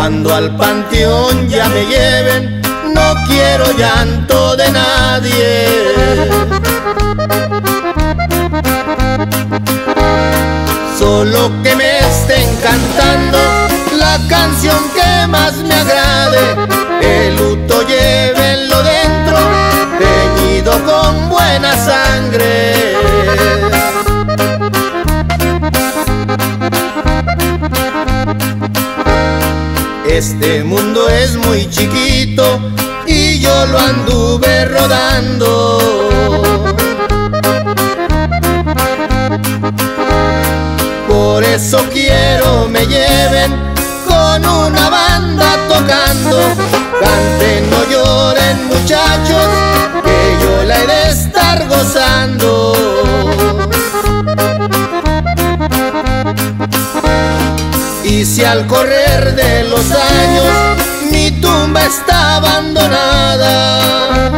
Cuando al panteón ya me lleven, no quiero llanto de nadie. Solo que me estén cantando la canción que más me agrade. El luto llévenlo dentro, teñido con buena sangre. Este mundo es muy chiquito y yo lo anduve rodando. Por eso quiero me lleven con una banda tocando. Canten, no lloren muchachos, que yo la he de estar gozando. Y si al correr de los años mi tumba está abandonada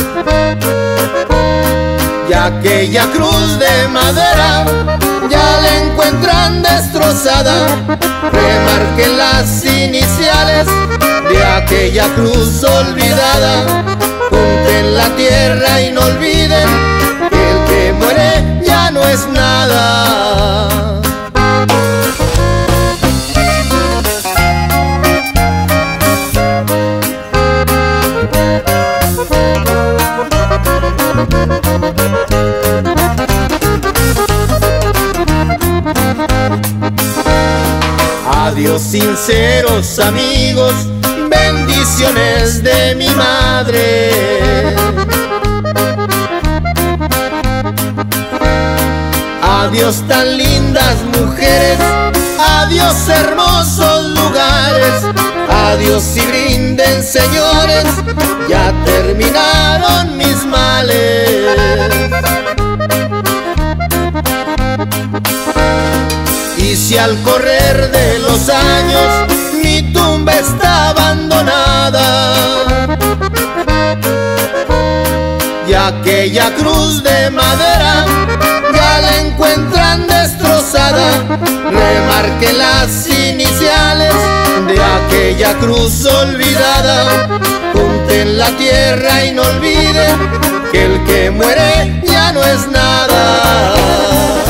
y aquella cruz de madera ya la encuentran destrozada, remarquen las iniciales de aquella cruz olvidada. Junten la tierra y no olviden que el que muere ya no es nada. Adiós sinceros amigos, bendiciones de mi madre. Adiós tan lindas mujeres, adiós hermosos lugares. Adiós y brinden señores, ya terminaron mis males. Y si al correr de los años mi tumba está abandonada y aquella cruz de madera ya la encuentran destrozada, remarquen las iniciales de aquella cruz olvidada. Junten la tierra y no olviden que el que muere ya no es nada.